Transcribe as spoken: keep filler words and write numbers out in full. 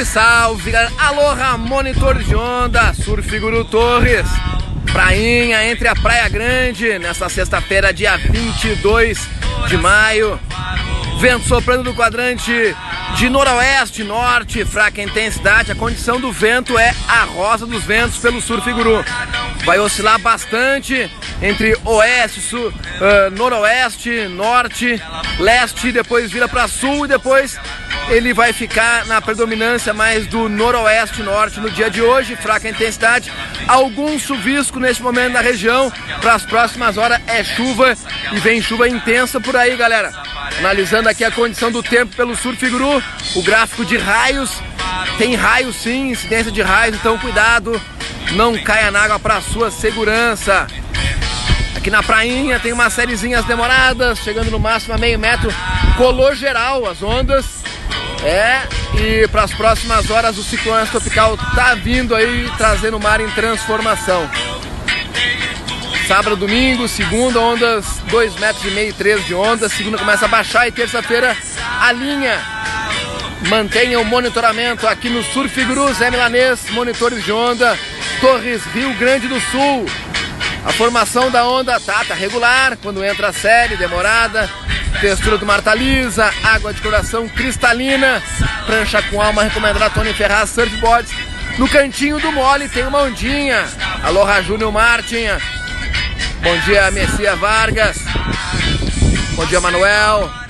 salve, galera. Aloha, monitores de onda, Surf Guru Torres. Prainha entre a Praia Grande, nesta sexta-feira, dia vinte e dois de maio. Vento soprando do quadrante de noroeste, norte, fraca intensidade. A condição do vento é a rosa dos ventos pelo Surf Guru. Vai oscilar bastante entre oeste, sul, uh, noroeste, norte, leste, depois vira para sul e depois ele vai ficar na predominância mais do noroeste, norte no dia de hoje, fraca intensidade. Algum chuvisco nesse momento na região. Para as próximas horas é chuva e vem chuva intensa por aí, galera. Analisando aqui a condição do tempo pelo Surf Guru, o gráfico de raios, tem raios sim, incidência de raios, então cuidado, não caia na água para sua segurança. Aqui na prainha tem umas sériezinhas demoradas, chegando no máximo a meio metro, colou geral as ondas. É, e para as próximas horas o ciclone tropical tá vindo aí, trazendo o mar em transformação. Sábado, domingo, segunda, ondas dois metros e meio, três de onda. Segunda começa a baixar e terça-feira a linha. Mantenha o monitoramento aqui no Surf Guru, Zé Milanês, monitores de onda, Torres, Rio Grande do Sul. A formação da onda tá, tá regular, quando entra a série, demorada. Textura do mar tá lisa, água de coração cristalina, prancha com alma recomendada Tony Ferraz Surfboards. No cantinho do mole tem uma ondinha. Aloha, Júnior Martin. Bom dia, Messia Vargas. Bom dia, Manuel.